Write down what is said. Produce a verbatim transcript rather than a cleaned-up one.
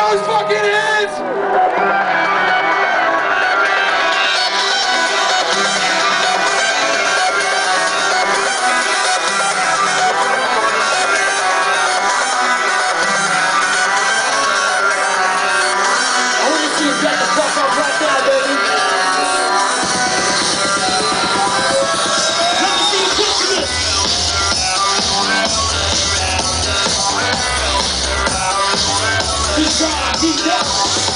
those fucking hands! I want to see you get the fuck up right now, baby. Let me see you pushing it. Deep down, deep down.